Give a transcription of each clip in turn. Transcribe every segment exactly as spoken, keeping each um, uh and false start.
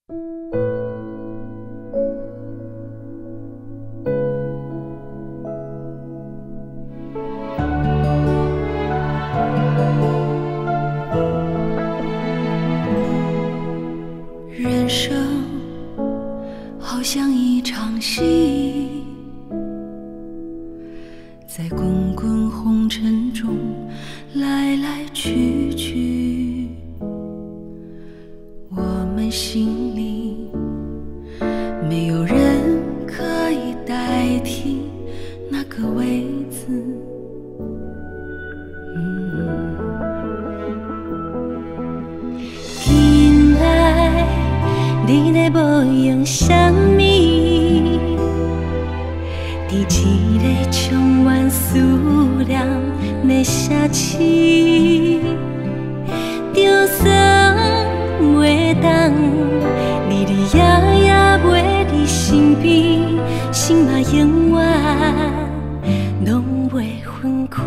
人生好像一场戏，在滚滚红尘中来来去去，我们心里没有人可以代替那个位子。嗯，今来你咧无用啥物？伫一个充满思念的城市，就算袂当日日夜夜陪你身边，心嘛永远拢袂分开。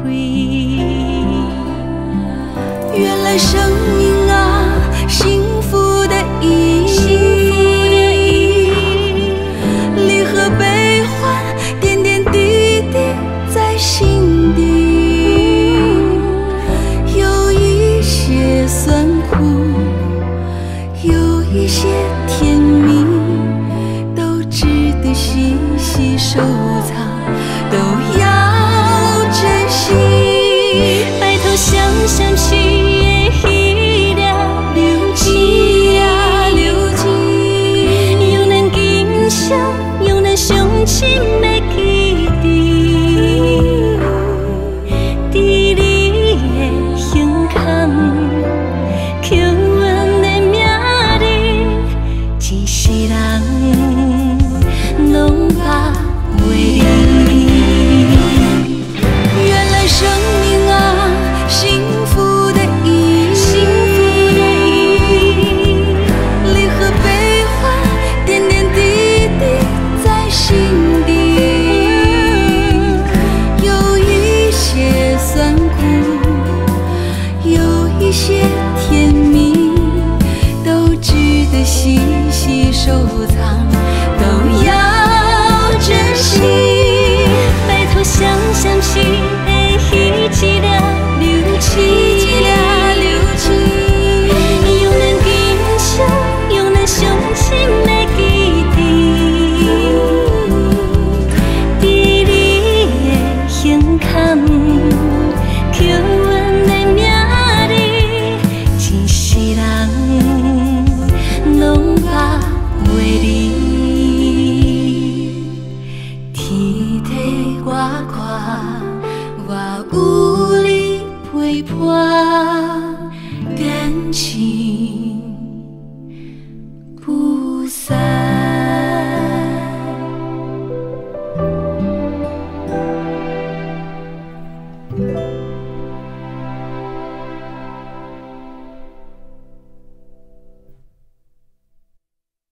原来生命啊，幸福的意义，离合悲欢，点点滴滴在心底，有一些酸苦，有一些甜蜜，都值得细细收藏，都要珍惜。拜托想想是的彼粒流星啊，流星，用咱今生，用咱上深的记忆，伫你的胸膛刻阮的名字，前世人拢捌袂离。原来生命啊，幸福的意义，幸福的意义，离合悲欢，点点滴滴在心底，有一些酸苦，有一些甜蜜，都值得细细收藏，都要珍惜。拜托想想是的彼一粒流星，流星，用咱今生，用咱上深的记忆，伫你的胸膛刻阮的名字，前世人拢捌袂离。天地我看，我有你陪伴，感情不散。